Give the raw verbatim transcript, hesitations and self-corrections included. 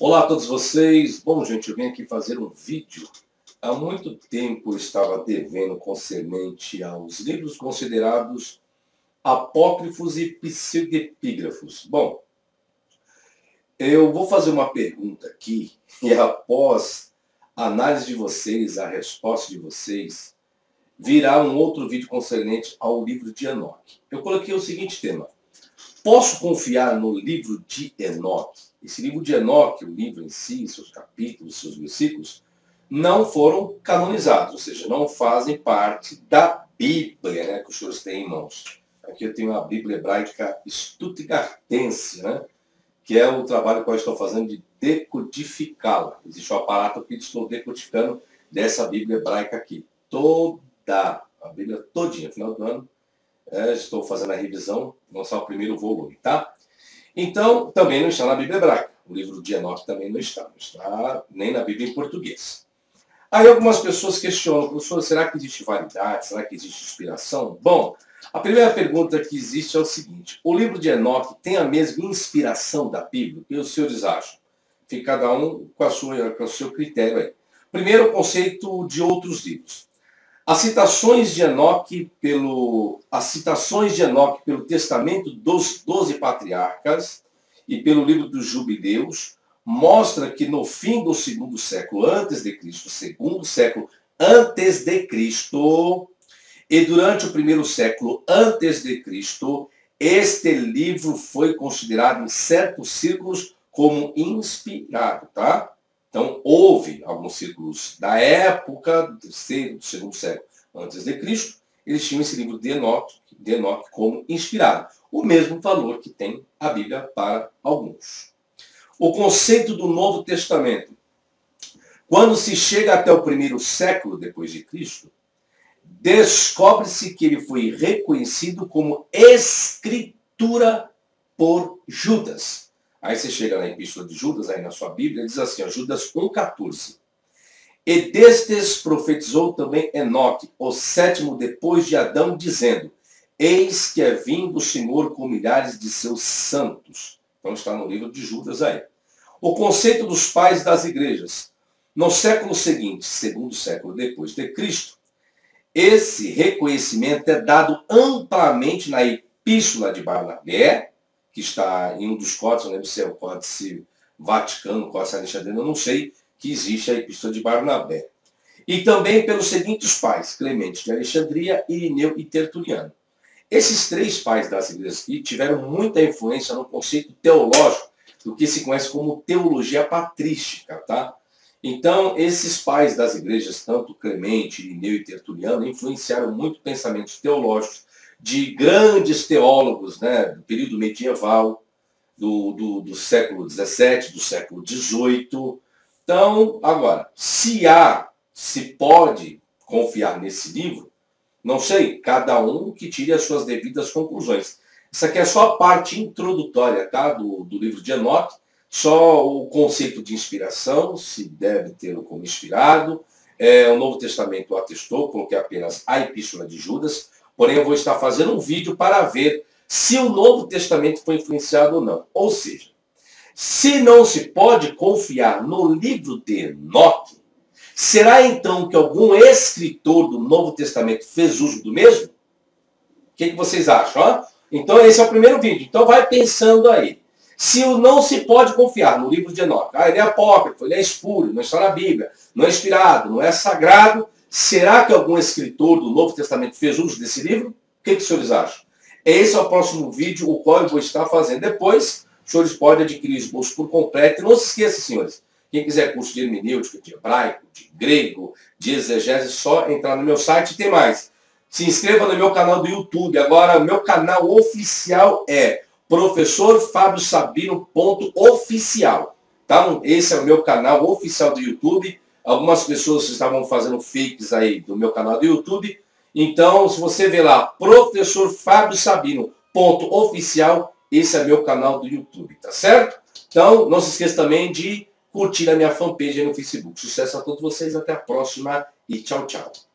Olá a todos vocês. Bom, gente, eu vim aqui fazer um vídeo. Há muito tempo eu estava devendo concernente aos livros considerados apócrifos e pseudepígrafos. Bom, eu vou fazer uma pergunta aqui e após a análise de vocês, a resposta de vocês, virá um outro vídeo concernente ao livro de Enoque. Eu coloquei o seguinte tema: posso confiar no livro de Enoque? Esse livro de Enoque, o livro em si, seus capítulos, seus versículos, não foram canonizados, ou seja, não fazem parte da Bíblia, né, que os senhores têm em mãos. Aqui eu tenho a Bíblia Hebraica Stuttgartense, né, que é o trabalho que eu estou fazendo de decodificá-la. Existe um aparato que estou decodificando dessa Bíblia Hebraica aqui. Toda, a Bíblia todinha, no final do ano, é, estou fazendo a revisão, vou lançar o primeiro volume, tá? Então, também não está na Bíblia Hebraica. O livro de Enoque também não está. Não está nem na Bíblia em português. Aí algumas pessoas questionam: professor, será que existe validade? Será que existe inspiração? Bom, a primeira pergunta que existe é o seguinte: o livro de Enoque tem a mesma inspiração da Bíblia? O que os senhores acham? Fica cada um com, a sua, com o seu critério aí. Primeiro, o conceito de outros livros. As citações de Enoque pelo, as citações de Enoque pelo Testamento dos Doze Patriarcas e pelo livro dos Jubileus mostra que no fim do segundo século antes de Cristo, segundo século antes de Cristo, e durante o primeiro século antes de Cristo, este livro foi considerado em certos círculos como inspirado, tá? Então, houve alguns círculos da época, do terceiro, do segundo século antes de Cristo, eles tinham esse livro de Enoque, de Enoque como inspirado. O mesmo valor que tem a Bíblia para alguns. O conceito do Novo Testamento. Quando se chega até o primeiro século depois de Cristo, descobre-se que ele foi reconhecido como escritura por Judas. Aí você chega na Epístola de Judas, aí na sua Bíblia, diz assim, ó, Judas um, quatorze. E destes profetizou também Enoque, o sétimo depois de Adão, dizendo: eis que é vindo o Senhor com milhares de seus santos. Então está no livro de Judas aí. O conceito dos pais das igrejas. No século seguinte, segundo século depois de Cristo, esse reconhecimento é dado amplamente na Epístola de Barnabé, que está em um dos códices, não lembro se é o Códice Vaticano, o Códice Alexandrino, eu não sei, que existe a Epístola de Barnabé. E também pelos seguintes pais, Clemente de Alexandria, Irineu e Tertuliano. Esses três pais das igrejas aqui tiveram muita influência no conceito teológico do que se conhece como teologia patrística, tá? Então, esses pais das igrejas, tanto Clemente, Irineu e Tertuliano, influenciaram muito pensamentos teológicos de grandes teólogos, né, do período medieval, do, do, do século dezessete, do século dezoito. Então, agora, se há, se pode confiar nesse livro, não sei, cada um que tire as suas devidas conclusões. Isso aqui é só a parte introdutória, tá, do, do livro de Enoque, só o conceito de inspiração, se deve tê-lo como inspirado. É, o Novo Testamento atestou, coloquei apenas a Epístola de Judas. Porém, eu vou estar fazendo um vídeo para ver se o Novo Testamento foi influenciado ou não. Ou seja, se não se pode confiar no livro de Enoque, será então que algum escritor do Novo Testamento fez uso do mesmo? O que, que vocês acham? Ó? Então, esse é o primeiro vídeo. Então, vai pensando aí. Se não se pode confiar no livro de Enoque, ah, ele é apócrifo, ele é espúrio, não está na Bíblia, não é inspirado, não é sagrado, será que algum escritor do Novo Testamento fez uso desse livro? O que, que os senhores acham? Esse é o próximo vídeo, o qual eu vou estar fazendo. Depois, os senhores podem adquirir os cursos por completo. E não se esqueça, senhores, quem quiser curso de hermenêutica, de hebraico, de grego, de exegese, é só entrar no meu site e tem mais. Se inscreva no meu canal do YouTube. Agora, o meu canal oficial é professor fábio sabino ponto oficial. Tá? Esse é o meu canal oficial do YouTube. Algumas pessoas estavam fazendo fakes aí do meu canal do YouTube. Então, se você ver lá, professor fábio sabino ponto oficial, esse é meu canal do YouTube, tá certo? Então, não se esqueça também de curtir a minha fanpage aí no Facebook. Sucesso a todos vocês, até a próxima e tchau, tchau.